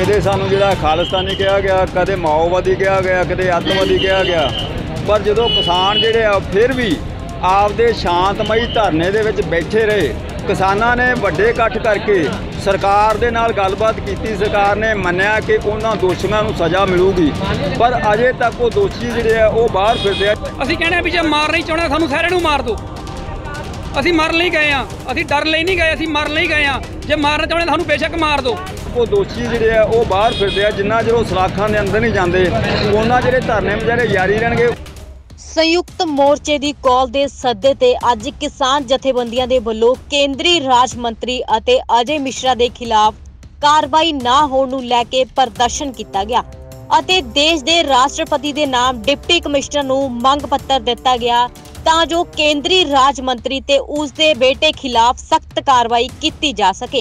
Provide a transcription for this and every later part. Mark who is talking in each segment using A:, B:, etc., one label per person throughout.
A: कदे सानू जिहड़ा खालिस्तानी कहा गया, कदे माओवादी कहा गया, कदे अतवादी कहा गया, पर जो किसान जिहड़े आ फिर भी आपदे शांतमई धरने दे विच बैठे रहे। किसानां ने वड्डे इकट्ठ करके सरकार दे नाल गलबात कीती। सरकार ने मन्निया कि उन्हां दोषियों नूं सज़ा मिलूगी, पर अजे तक वो दोषी जिहड़े आ वो बाहर फिरदे आ।
B: ਅਸੀਂ ਕਹਿੰਦੇ ਵੀ ਜੇ ਮਾਰ ਨਹੀਂ ਚਾਹੁੰਦੇ ਸਾਨੂੰ ਸਾਰਿਆਂ ਨੂੰ ਮਾਰ ਦਿਓ। ਅਸੀਂ ਮਰਨ ਲਈ ਗਏ ਆ, ਅਸੀਂ ਡਰ ਲਈ ਨਹੀਂ ਗਏ, ਅਸੀਂ ਮਰਨ ਲਈ ਗਏ ਆ। ਜੇ ਮਾਰਨਾ ਚਾਹੁੰਦੇ ਸਾਨੂੰ ਬੇਸ਼ੱਕ ਮਾਰ ਦਿਓ।
A: ਉਹ ਦੋਸ਼ੀ ਜਿਹੜੇ ਆ ਉਹ ਬਾਹਰ ਫਿਰਦੇ ਆ। ਜਿੰਨਾ ਚਿਰ ਉਹ ਸਲਾਖਾਂ ਦੇ ਅੰਦਰ ਨਹੀਂ ਜਾਂਦੇ ਉਹਨਾਂ ਜਿਹੜੇ ਧਰਨੇ ਵਿਚਾਰੇ ਜਾਰੀ ਰਹਿਣਗੇ।
C: ਸੰਯੁਕਤ ਮੋਰਚੇ ਦੀ ਕਾਲ ਦੇ ਸੱਦੇ ਤੇ ਅੱਜ ਕਿਸਾਨ ਜਥੇਬੰਦੀਆਂ ਦੇ ਵੱਲੋਂ ਕੇਂਦਰੀ ਰਾਜ ਮੰਤਰੀ ਅਤੇ ਅਜੇ ਮਿਸ਼ਰਾ ਦੇ ਖਿਲਾਫ ਕਾਰਵਾਈ ਨਾ ਹੋਣ ਨੂੰ ਲੈ ਕੇ ਪ੍ਰਦਰਸ਼ਨ ਕੀਤਾ ਗਿਆ ਅਤੇ ਦੇਸ਼ ਦੇ ਰਾਸ਼ਟਰਪਤੀ ਦੇ ਨਾਮ ਡਿਪਟੀ ਕਮਿਸ਼ਨਰ ਨੂੰ ਮੰਗ ਪੱਤਰ ਦਿੱਤਾ ਗਿਆ ਤਾਂ ਜੋ ਕੇਂਦਰੀ ਰਾਜ ਮੰਤਰੀ ਤੇ ਉਸ ਦੇ ਬੇਟੇ ਖਿਲਾਫ ਸਖਤ ਕਾਰਵਾਈ ਕੀਤੀ ਜਾ ਸਕੇ।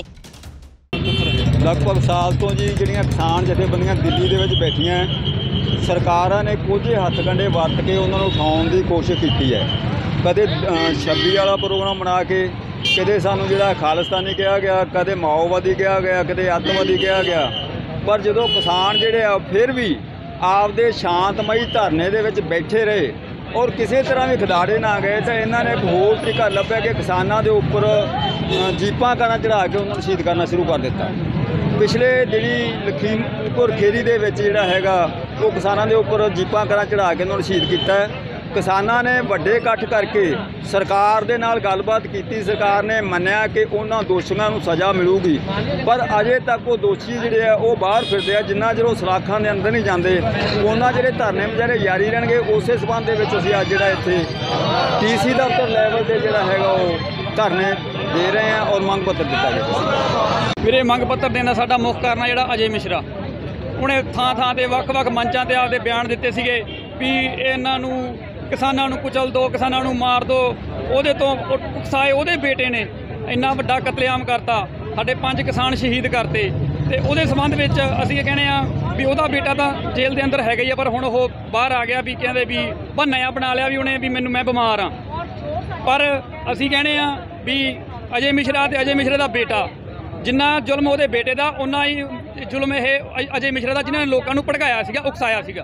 A: ਲਗਭਗ ਸਾਲ ਤੋਂ ਜੀ ਜਿਹੜੀਆਂ ਕਿਸਾਨ ਜਥੇਬੰਦੀਆਂ ਦਿੱਲੀ ਦੇ ਵਿੱਚ ਬੈਠੀਆਂ, ਸਰਕਾਰਾਂ ਨੇ ਕੁਝ ਹੱਥਕੰਡੇ ਵਰਤ ਕੇ ਉਹਨਾਂ ਨੂੰ ਉਠਾਉਣ ਦੀ ਕੋਸ਼ਿਸ਼ ਕੀਤੀ ਹੈ। ਕਦੇ 26 ਵਾਲਾ ਪ੍ਰੋਗਰਾਮ ਬਣਾ ਕੇ, ਕਦੇ ਸਾਨੂੰ ਜਿਹੜਾ ਖਾਲਿਸਤਾਨੀ ਕਿਹਾ ਗਿਆ, ਕਦੇ ਮਾਓਵਾਦੀ ਕਿਹਾ ਗਿਆ, ਕਦੇ ਅਤਵਾਦੀ ਕਿਹਾ ਗਿਆ, ਪਰ ਜਦੋਂ ਕਿਸਾਨ ਜਿਹੜੇ ਆ ਫਿਰ ਵੀ ਆਪਦੇ ਸ਼ਾਂਤਮਈ ਧਰਨੇ ਦੇ ਵਿੱਚ ਬੈਠੇ ਰਹੇ ਔਰ ਕਿਸੇ ਤਰ੍ਹਾਂ ਵੀ ਖਿਲਾੜੇ ਨਾ ਗਏ, ਤਾਂ ਇਹਨਾਂ ਨੇ ਇੱਕ ਹੋਰ ਤਰੀਕਾ ਲੱਭਿਆ ਕਿ ਕਿਸਾਨਾਂ ਦੇ ਉੱਪਰ ਜੀਪਾਂ ਕਾਰਾਂ ਚੜ੍ਹਾ ਕੇ ਉਹਨਾਂ ਨੂੰ ਸ਼ਹੀਦ ਕਰਨਾ ਸ਼ੁਰੂ ਕਰ ਦਿੱਤਾ। ਪਿਛਲੇ ਦਿਨੀ ਲਖੀਮਪੁਰ ਖੀਰੀ ਦੇ ਵਿੱਚ ਜਿਹੜਾ ਹੈਗਾ ਉਹ ਕਿਸਾਨਾਂ ਦੇ ਉੱਪਰ ਜੀਪਾਂ ਕਾਰਾਂ ਚੜ੍ਹਾ ਕੇ ਉਹਨਾਂ ਨੂੰ ਸ਼ਹੀਦ ਕੀਤਾ। ਕਿਸਾਨਾਂ ਨੇ ਵੱਡੇ ਇਕੱਠ ਕਰਕੇ ਸਰਕਾਰ ਦੇ ਨਾਲ ਗੱਲਬਾਤ ਕੀਤੀ। ਸਰਕਾਰ ਨੇ ਮੰਨਿਆ ਕਿ ਉਹਨਾਂ ਦੋਸ਼ੀਆਂ ਨੂੰ ਸਜ਼ਾ ਮਿਲੂਗੀ, ਪਰ ਅਜੇ ਤੱਕ ਉਹ ਦੋਸ਼ੀ ਜਿਹੜੇ ਆ ਉਹ ਬਾਹਰ ਫਿਰਦੇ ਆ। ਜਿੰਨਾ ਚਿਰ ਉਹ ਸਲਾਖਾਂ ਦੇ ਅੰਦਰ ਨਹੀਂ ਜਾਂਦੇ ਉਹਨਾਂ ਜਿਹੜੇ ਧਰਨੇ ਵਿਚਾਰੇ ਜਾਰੀ ਰਹਿਣਗੇ। ਉਸੇ ਸਬੰਧ ਦੇ ਵਿੱਚ ਅਸੀਂ ਅੱਜ ਜਿਹੜਾ ਇੱਥੇ ਡੀਸੀ ਦਫ਼ਤਰ ਲੈਵਲ ਤੇ ਜਿਹੜਾ ਹੈਗਾ ਉਹ ਧਰਨੇ ਦੇ ਰਹੇ ਹਾਂ ਔਰ ਮੰਗ ਪੱਤਰ ਦਿੱਤਾ ਗਿਆ।
B: ਮੇਰੇ ਮੰਗ ਪੱਤਰ ਦੇਣ ਦਾ ਸਾਡਾ ਮੁੱਖ ਕਾਰਨ ਆ ਜਿਹੜਾ ਅਜੇ ਮਿਸ਼ਰਾ, ਉਹਨੇ ਥਾਂ ਤੇ ਵੱਖ-ਵੱਖ ਮੰਚਾਂ ਤੇ ਆਪਦੇ ਬਿਆਨ ਦਿੱਤੇ ਸੀਗੇ ਵੀ ਇਹਨਾਂ ਨੂੰ ਕਿਸਾਨਾਂ ਨੂੰ ਕੁਚਲ ਦਿਓ, ਕਿਸਾਨਾਂ ਨੂੰ ਮਾਰ ਦਿਓ। ਉਹਦੇ ਤੋਂ ਉਕਸਾਏ ਉਹਦੇ ਬੇਟੇ ਨੇ ਇੰਨਾ ਵੱਡਾ ਕਤਲੇਆਮ ਕਰਤਾ, ਸਾਡੇ 5 ਕਿਸਾਨ ਸ਼ਹੀਦ ਕਰਤੇ। ਤੇ ਉਹਦੇ ਸੰਬੰਧ ਵਿੱਚ ਅਸੀਂ ਇਹ ਕਹਿੰਦੇ ਆ ਵੀ ਉਹਦਾ ਬੇਟਾ ਤਾਂ ਜੇਲ੍ਹ ਦੇ ਅੰਦਰ ਹੈਗਾ ਹੀ ਆ, ਪਰ ਹੁਣ ਉਹ ਬਾਹਰ ਆ ਗਿਆ ਵੀ ਕਹਿੰਦੇ ਵੀ ਬਹਾਨਾ ਬਣਾ ਲਿਆ ਵੀ ਉਹਨੇ ਵੀ ਮੈਂ ਬਿਮਾਰ ਆ। ਪਰ ਅਸੀਂ ਕਹਿੰਦੇ ਆ ਵੀ ਅਜੇ ਮਿਸ਼ਰਾ ਤੇ ਅਜੇ ਮਿਸ਼ਰਾ ਦਾ ਬੇਟਾ, ਜਿੰਨਾ ਜ਼ੁਲਮ ਉਹਦੇ ਬੇਟੇ ਦਾ ਉਨਾ ਹੀ ਜ਼ੁਲਮ ਇਹ ਅਜੇ ਮਿਸ਼ਰਾ ਦਾ, ਜਿਨ੍ਹਾਂ ਨੇ ਲੋਕਾਂ ਨੂੰ ਭੜਕਾਇਆ ਸੀਗਾ, ਉਕਸਾਇਆ ਸੀਗਾ।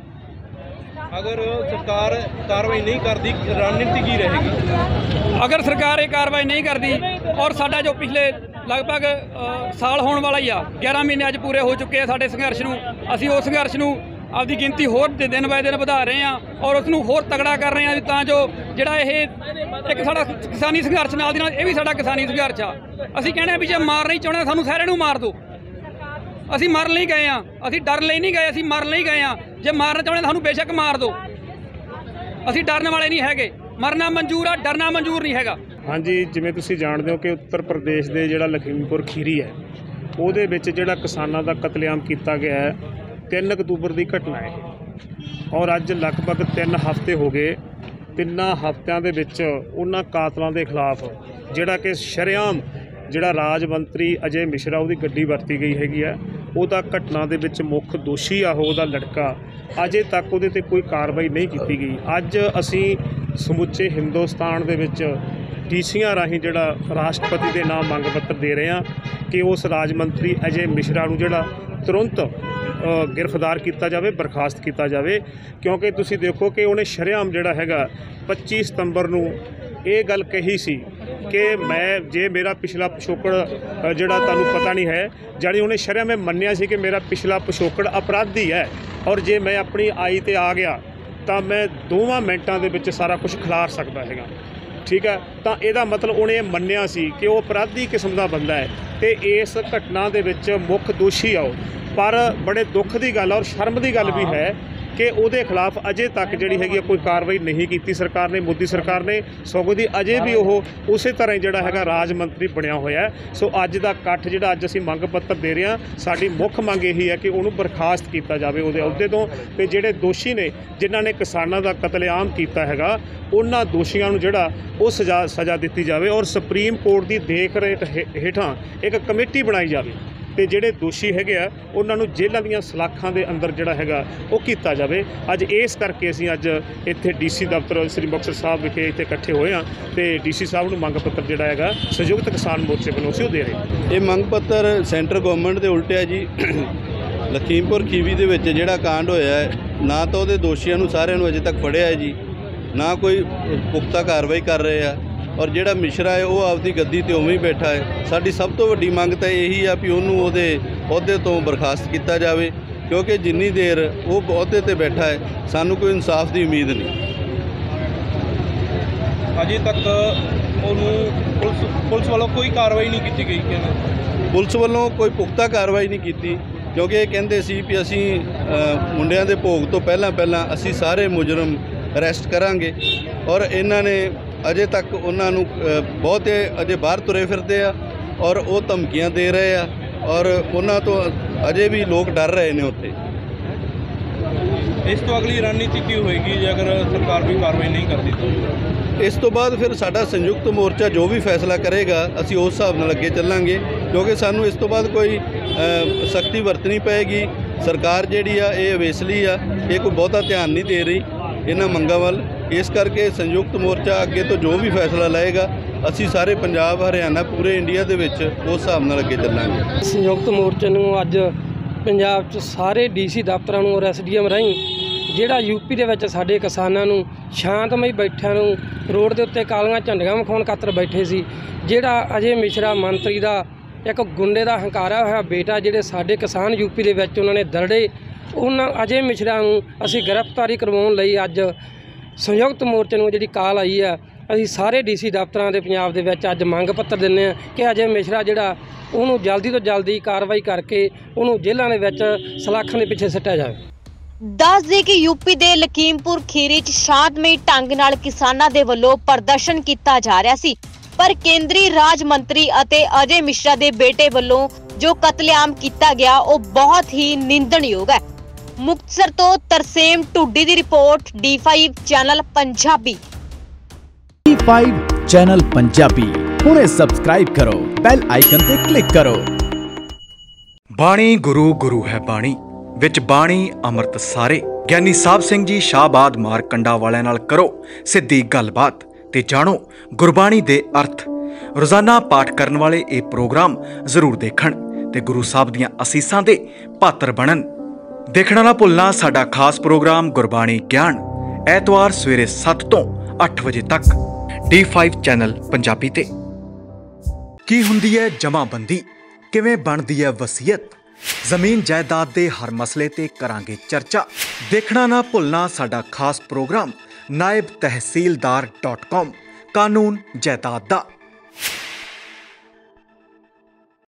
D: अगर सरकार कार्रवाई नहीं करती रणनीति की रहेगी?
B: अगर सरकार ये कार्रवाई नहीं करती और साडा जो पिछले लगभग साल होने वाला ही आ, 11 महीने अज पूरे हो चुके हैं साडे संघर्ष नूं। असीं उस संघर्ष नूं आपकी गिनती होर दिन बाय दिन वधा रहे हैं और उसनूं होर तगड़ा कर रहे हैं तां जो जिहड़ा ये एक साडा किसानी संघर्ष नाल दी नाल ये भी साडा किसानी संघर्ष आ। असीं कहणे भी जे मार नहीं चाहुंदे सानूं सारिआं नूं मार दिओ। ਅਸੀਂ ਮਰਨ ਲਈ ਗਏ ਆ, ਅਸੀਂ ਡਰ ਲਈ ਨਹੀਂ ਗਏ, ਅਸੀਂ ਮਰਨ ਲਈ ਗਏ ਆ। ਜੇ ਮਾਰਨਾ ਚਾਹੁੰਦੇ ਸਾਨੂੰ ਬੇਸ਼ੱਕ ਮਾਰ ਦਿਓ। ਅਸੀਂ ਡਰਨ ਵਾਲੇ ਨਹੀਂ ਹੈਗੇ। ਮਰਨਾ ਮਨਜ਼ੂਰ ਆ, ਡਰਨਾ ਮਨਜ਼ੂਰ ਨਹੀਂ ਹੈਗਾ।
E: ਹਾਂਜੀ, ਜਿਵੇਂ ਤੁਸੀਂ ਜਾਣਦੇ ਹੋ ਕਿ ਉੱਤਰ ਪ੍ਰਦੇਸ਼ ਦੇ ਜਿਹੜਾ ਲਖੀਮਪੁਰ ਖੀਰੀ ਹੈ ਉਹਦੇ ਵਿੱਚ ਜਿਹੜਾ ਕਿਸਾਨਾਂ ਦਾ ਕਤਲੇਆਮ ਕੀਤਾ ਗਿਆ ਹੈ 3 ਅਕਤੂਬਰ ਦੀ ਘਟਨਾ ਹੈ ਔਰ ਅੱਜ ਲਗਭਗ 3 ਹਫ਼ਤੇ ਹੋ ਗਏ। 3 ਹਫ਼ਤਿਆਂ ਦੇ ਵਿੱਚ ਉਹਨਾਂ ਕਾਤਲਾਂ ਦੇ ਖਿਲਾਫ ਜਿਹੜਾ ਕਿ ਸ਼ਰੇਆਮ ਜਿਹੜਾ ਰਾਜ ਮੰਤਰੀ ਅਜੇ ਮਿਸ਼ਰਾ ਉਹਦੀ ਗੱਡੀ ਵਰਤੀ ਗਈ ਹੈਗੀ ਆ, ਉਹਦਾ ਘਟਨਾ ਦੇ ਵਿੱਚ ਮੁੱਖ ਦੋਸ਼ੀ ਆ ਉਹਦਾ ਲੜਕਾ, ਅਜੇ ਤੱਕ ਉਹਦੇ ਤੇ ਕੋਈ ਕਾਰਵਾਈ ਨਹੀਂ ਕੀਤੀ ਗਈ। ਅੱਜ ਅਸੀਂ ਸਮੁੱਚੇ ਹਿੰਦੁਸਤਾਨ ਦੇ ਵਿੱਚ ਡੀਸੀਆਂ ਰਾਹੀਂ ਜਿਹੜਾ ਰਾਸ਼ਟਰਪਤੀ ਦੇ ਨਾਮ ਮੰਗ ਪੱਤਰ ਦੇ ਰਹੇ ਹਾਂ ਕਿ ਉਸ ਰਾਜ ਮੰਤਰੀ ਅਜੇ ਮਿਸ਼ਰਾ ਨੂੰ ਜਿਹੜਾ ਤੁਰੰਤ गिरफ्तार किया जाए, बर्खास्त किया जाए। क्योंकि तुसी देखो कि उन्हें शरेआम जिहड़ा हैगा 25 सितंबर नूं ये गल कही सी कि मैं जे मेरा पिछला पिछोकड़ जिहड़ा तुहानूं पता नहीं है, जानी उन्हें शरेआम में मन्निया सी कि मेरा पिछला पिछोकड़ अपराधी है और जे मैं अपनी आई ते आ गया तो मैं 2 मिनटां दे विच सारा कुछ खिलार सकता हैगा। ठीक है, तो यदा मतलब उन्हें मन्निया सी कि वह अपराधी किस्म का बंदा है तो इस घटना दे विच मुख दोषी आओ। पर बड़े दुख की गल और शर्म की गल भी है कि उहदे खिलाफ अजे तक जिहड़ी हैगी कोई कार्रवाई नहीं की सरकार ने, मोदी सरकार ने। सगों दी अजे भी वो उस तरह जिहड़ा हैगा राज मंत्री बनया होया है। सो अज दा इकट्ठ जिहड़ा अज असीं मंग पत्र दे रहे हैं, साडी मुख मंग यही है कि उहनूं बर्खास्त किया जाए उहदे अहुदे तो, ते जिहड़े दोषी ने जिन्हां ने किसानां दा कतलेआम किया हैगा उन्हां दोषियां नूं जिहड़ा वो सज़ा दित्ती जाए और सुप्रीम कोर्ट की देख रेख हेठां एक कमेटी बनाई जाए ਤੇ ਜਿਹੜੇ ਦੋਸ਼ੀ ਹੈਗੇ ਆ ਉਹਨਾਂ ਨੂੰ ਜੇਲ੍ਹਾਂ ਦੀਆਂ ਸਲਾਖਾਂ ਦੇ ਅੰਦਰ ਜਿਹੜਾ ਹੈਗਾ ਉਹ ਕੀਤਾ ਜਾਵੇ। ਅੱਜ ਇਸ ਕਰਕੇ ਅਸੀਂ ਅੱਜ ਇੱਥੇ ਡੀਸੀ ਦਫ਼ਤਰ ਸ੍ਰੀ ਮੁਕਤਸਰ ਸਾਹਿਬ ਵਿਖੇ ਇੱਥੇ ਇਕੱਠੇ ਹੋਏ ਹਾਂ ਤੇ ਡੀਸੀ ਸਾਹਿਬ ਨੂੰ ਮੰਗ ਪੱਤਰ ਜਿਹੜਾ ਹੈਗਾ ਸੰਯੁਕਤ ਕਿਸਾਨ ਮੋਰਚੇ ਵੱਲੋਂ ਅਸੀਂ ਉਹ ਦੇ ਰਹੇ ਹਾਂ।
F: ਇਹ ਮੰਗ ਪੱਤਰ ਸੈਂਟਰ ਗਵਰਨਮੈਂਟ ਦੇ ਉਲਟਿਆ ਜੀ। ਲਖੀਮਪੁਰ ਖੀਰੀ ਦੇ ਵਿੱਚ ਜਿਹੜਾ ਕਾਂਡ ਹੋਇਆ ਹੈ, ਨਾ ਤਾਂ ਉਹਦੇ ਦੋਸ਼ੀਆਂ ਨੂੰ ਸਾਰਿਆਂ ਨੂੰ ਅਜੇ ਤੱਕ ਫੜਿਆ ਹੈ ਜੀ, ਨਾ ਕੋਈ ਪੁਖਤਾ ਕਾਰਵਾਈ ਕਰ ਰਹੇ ਆ। ਔਰ ਜਿਹੜਾ ਮਿਸ਼ਰਾ ਹੈ ਉਹ ਆਪਦੀ ਗੱਦੀ ਤੇ ਉਵੇਂ ਹੀ ਬੈਠਾ ਹੈ। ਸਾਡੀ ਸਭ ਤੋਂ ਵੱਡੀ ਮੰਗ ਤਾਂ ਇਹੀ ਆ ਵੀ ਉਹਨੂੰ ਉਹਦੇ ਅਹੁਦੇ ਤੋਂ ਬਰਖਾਸਤ ਕੀਤਾ ਜਾਵੇ, ਕਿਉਂਕਿ ਜਿੰਨੀ ਦੇਰ ਉਹ ਅਹੁਦੇ ਤੇ ਬੈਠਾ ਹੈ ਸਾਨੂੰ ਕੋਈ ਇਨਸਾਫ ਦੀ ਉਮੀਦ ਨਹੀਂ।
D: ਅਜੇ ਤੱਕ ਉਹਨੂੰ ਪੁਲਿਸ ਵੱਲੋਂ ਕੋਈ ਕਾਰਵਾਈ ਨਹੀਂ ਕੀਤੀ ਗਈ। ਕਹਿੰਦੇ
F: ਪੁਲਿਸ ਵੱਲੋਂ ਕੋਈ ਪੁਖਤਾ ਕਾਰਵਾਈ ਨਹੀਂ ਕੀਤੀ, ਕਿਉਂਕਿ ਇਹ ਕਹਿੰਦੇ ਸੀ ਵੀ ਅਸੀਂ ਮੁੰਡਿਆਂ ਦੇ ਭੋਗ ਤੋਂ ਪਹਿਲਾਂ ਅਸੀਂ ਸਾਰੇ ਮੁਜਰਮ ਅਰੈਸਟ ਕਰਾਂਗੇ। ਔਰ ਇਹਨਾਂ ਨੇ ਅਜੇ ਤੱਕ ਉਹਨਾਂ ਨੂੰ ਬਹੁਤੇ ਅਜੇ ਬਾਹਰ ਤੁਰੇ ਫਿਰਦੇ ਆ ਔਰ ਉਹ ਧਮਕੀਆਂ ਦੇ ਰਹੇ ਆ ਔਰ ਉਹਨਾਂ ਤੋਂ ਅਜੇ ਵੀ ਲੋਕ ਡਰ ਰਹੇ ਨੇ ਉੱਥੇ।
D: ਇਸ ਤੋਂ ਅਗਲੀ ਰਣਨੀਤੀ ਕੀ ਹੋਏਗੀ ਜੇ ਅਗਰ ਸਰਕਾਰ ਕੋਈ ਕਾਰਵਾਈ ਨਹੀਂ ਕਰਦੀ ਤਾਂ?
F: ਇਸ ਤੋਂ ਬਾਅਦ ਫਿਰ ਸਾਡਾ ਸੰਯੁਕਤ ਮੋਰਚਾ ਜੋ ਵੀ ਫੈਸਲਾ ਕਰੇਗਾ ਅਸੀਂ ਉਸ ਹਿਸਾਬ ਨਾਲ ਅੱਗੇ ਚੱਲਾਂਗੇ, ਕਿਉਂਕਿ ਸਾਨੂੰ ਇਸ ਤੋਂ ਬਾਅਦ ਕੋਈ ਸਖਤੀ ਵਰਤਣੀ ਪਏਗੀ। ਸਰਕਾਰ ਜਿਹੜੀ ਆ ਇਹ ਅਵੇਸਲੀ ਆ, ਇਹ ਕੋਈ ਬਹੁਤਾ ਧਿਆਨ ਨਹੀਂ ਦੇ ਰਹੀ ਇਹਨਾਂ ਮੰਗਾਂ ਵੱਲ। ਇਸ ਕਰਕੇ ਸੰਯੁਕਤ ਮੋਰਚਾ ਅੱਗੇ ਤੋਂ ਜੋ ਵੀ ਫੈਸਲਾ ਲਏਗਾ ਅਸੀਂ ਸਾਰੇ ਪੰਜਾਬ, ਹਰਿਆਣਾ, ਪੂਰੇ ਇੰਡੀਆ ਦੇ ਵਿੱਚ ਉਸ ਹਿਸਾਬ ਨਾਲ ਅੱਗੇ ਚੱਲਾਂਗੇ।
G: ਸੰਯੁਕਤ ਮੋਰਚੇ ਨੂੰ ਅੱਜ ਪੰਜਾਬ 'ਚ ਸਾਰੇ ਡੀਸੀ ਦਫ਼ਤਰਾਂ ਨੂੰ ਔਰ ਐਸਡੀਐਮ ਰਾਹੀਂ ਜਿਹੜਾ ਯੂਪੀ ਦੇ ਵਿੱਚ ਸਾਡੇ ਕਿਸਾਨਾਂ ਨੂੰ ਸ਼ਾਂਤਮਈ ਬੈਠਿਆਂ ਨੂੰ ਰੋਡ ਦੇ ਉੱਤੇ ਕਾਲੀਆਂ ਝੰਡੀਆਂ ਵਿਖਾਉਣ ਖਾਤਰ ਬੈਠੇ ਸੀ, ਜਿਹੜਾ ਅਜੇ ਮਿਸ਼ਰਾ ਮੰਤਰੀ ਦਾ ਇੱਕ ਗੁੰਡੇ ਦਾ ਹੰਕਾਰਾ ਹੋਇਆ ਬੇਟਾ, ਜਿਹੜੇ ਸਾਡੇ ਕਿਸਾਨ ਯੂਪੀ ਦੇ ਵਿੱਚ ਉਹਨਾਂ ਨੇ ਦਰੜੇ, ਉਹਨਾਂ ਅਜੇ ਮਿਸ਼ਰਾ ਨੂੰ ਅਸੀਂ ਗ੍ਰਿਫਤਾਰੀ ਕਰਵਾਉਣ ਲਈ ਅੱਜ ਸੰਯੁਕਤ ਮੋਰਚੇ ਨੂੰ ਜਿਹੜੀ ਕਾਲ ਆਈ ਆ, ਅਸੀਂ ਸਾਰੇ ਡੀਸੀ ਦਫ਼ਤਰਾਂ ਦੇ ਪੰਜਾਬ ਦੇ ਵਿੱਚ ਅੱਜ ਮੰਗ ਪੱਤਰ ਦਿੰਦੇ ਹਾਂ ਕਿ ਅਜੇ ਮਿਸ਼ਰਾ ਜਿਹੜਾ ਉਹਨੂੰ ਜਲਦੀ ਤੋਂ ਜਲਦੀ ਕਾਰਵਾਈ ਕਰਕੇ ਉਹਨੂੰ ਜੇਲ੍ਹਾਂ ਦੇ ਵਿੱਚ ਸਲਾਖਾਂ ਦੇ ਪਿੱਛੇ ਸੁੱਟਿਆ ਜਾਵੇ।
C: ਦੱਸ ਦੇ ਕਿ ਯੂਪੀ ਦੇ ਲਖੀਮਪੁਰ ਖੀਰੀ 'ਚ ਸ਼ਾਂਤਮਈ ਢੰਗ ਨਾਲ ਕਿਸਾਨਾਂ ਦੇ ਵੱਲੋਂ ਪ੍ਰਦਰਸ਼ਨ ਕੀਤਾ ਜਾ ਰਿਹਾ ਸੀ, ਪਰ ਕੇਂਦਰੀ ਰਾਜ ਮੰਤਰੀ ਅਤੇ ਅਜੇ ਮਿਸ਼ਰਾ ਦੇ ਬੇਟੇ ਵੱਲੋਂ ਜੋ ਕਤਲੇਆਮ ਕੀਤਾ ਗਿਆ ਉਹ ਬਹੁਤ ਹੀ ਨਿੰਦਣਯੋਗ ਹੈ। ਮੁਕਤਸਰ ਤੋਂ ਤਰਸੇਮ ਢੁੱਡੀ ਦੀ report, D5 channel Punjabi.
H: D5 channel Punjabi ਹੁਣੇ ਸਬਸਕ੍ਰਾਈਬ ਕਰੋ, ਬੈਲ ਆਈਕਨ ਤੇ ਕਲਿੱਕ ਕਰੋ।
I: ਬਾਣੀ ਗੁਰੂ ਗੁਰੂ ਹੈ ਬਾਣੀ, ਵਿੱਚ ਬਾਣੀ ਅੰਮ੍ਰਿਤ ਸਾਰੇ। ਗਿਆਨੀ ਸਾਹਿਬ ਸਿੰਘ ਜੀ ਸ਼ਾਹਬਾਦ ਮਾਰਕੰਡਾ ਵਾਲਿਆਂ ਨਾਲ ਕਰੋ ਸਿੱਧੀ ਗੱਲਬਾਤ ਤੇ ਜਾਣੋ ਗੁਰਬਾਣੀ ਦੇ ਅਰਥ। ਰੋਜ਼ਾਨਾ ਪਾਠ ਕਰਨ ਵਾਲੇ ਇਹ ਪ੍ਰੋਗਰਾਮ ਜ਼ਰੂਰ ਦੇਖਣ ਤੇ ਗੁਰੂ ਸਾਹਿਬ ਦੀਆਂ ਅਸੀਸਾਂ ਦੇ ਪਾਤਰ ਬਣਨ। ਦੇਖਣਾ ਨਾ ਭੁੱਲਣਾ ਸਾਡਾ ਖਾਸ ਪ੍ਰੋਗਰਾਮ ਗੁਰਬਾਣੀ ਗਿਆਨ, ਐਤਵਾਰ ਸਵੇਰੇ 7 ਤੋਂ 8 ਵਜੇ ਤੱਕ D5 ਚੈਨਲ ਪੰਜਾਬੀ ਤੇ। ਕੀ ਹੁੰਦੀ ਹੈ ਜਮਾਬੰਦੀ, ਕਿਵੇਂ ਬਣਦੀ ਹੈ ਵਸੀਅਤ, ਜ਼ਮੀਨ ਜਾਇਦਾਦ ਦੇ ਹਰ ਮਸਲੇ ਤੇ ਕਰਾਂਗੇ ਚਰਚਾ। ਦੇਖਣਾ ਨਾ ਭੁੱਲਣਾ ਸਾਡਾ ਖਾਸ ਪ੍ਰੋਗਰਾਮ naibtehsildar.com ਕਾਨੂੰਨ ਜਾਇਦਾਦ ਦਾ।